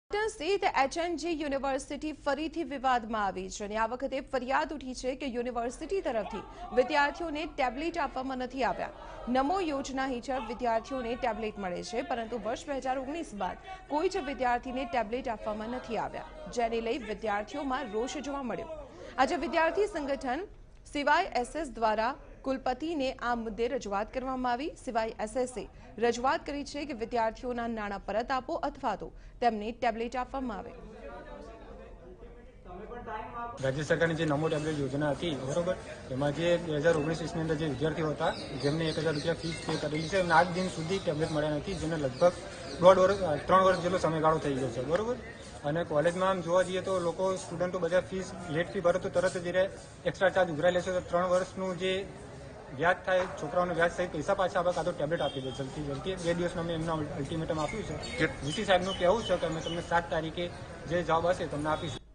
સ્થિત HNG university ફરીથી વિવાદમાં આવી છે અને આ વખતે ફરિયાદ ઉઠી છે કે યુનિવર્સિટી તરફથી વિદ્યાર્થીઓને ટેબ્લેટ આપવામાં નથી આવ્યા। નમો યોજના હેઠળ વિદ્યાર્થીઓને ટેબ્લેટ મળે છે, પરંતુ વર્ષ 2019 બાદ કોઈ જ વિદ્યાર્થીને ટેબ્લેટ આપવામાં નથી આવ્યા, જેને લઈ વિદ્યાર્થીઓમાં રોષ જોવા મળ્યો। આજે વિદ્યાર્થી સંગઠન CYSS દ્વારા કુલપતિને આ મુદ્દે રજૂઆત કરવામાં આવી। CYSSએ રજૂઆત કરી છે કે વિદ્યાર્થીઓના નાણાં પરત આપો અથવા તો તેમને ટેબ્લેટ આપવામાં આવે। राज्य सरकार ने नमो टेब्लेट योजना थी बराबर एम जे 2019-20 अंदर विद्यार्थी था जेमने 1000 रुपया फीस पे करेली है आज दिन सुधी टेब्लेट मळ्या नथी, जेने लगभग 3 वर्ष जेटलो समयगाळो थई गयो छे बराबर। અને કોલેજમાં આમ જોવા જઈએ તો લોકો સ્ટુડન્ટો બધા ફીસ લેટ ફી ભરે તો તરત જ એક્સ્ટ્રા ચાર્જ ઉઘરાઈ લેશે તો 3 વર્ષનું જે વ્યાજ થાય છોકરાઓને વ્યાજ સહિત પૈસા પાછા આપે કાં તો ટેબ્લેટ આપી દે જલ્દી જલ્દી। 2 દિવસનું અમે એમના અલ્ટિમેટમ આપ્યું છે। જીસી સાહેબનું કહેવું છે કે અમે તમને 7 તારીખે જે જવાબ હશે તમને આપીશું।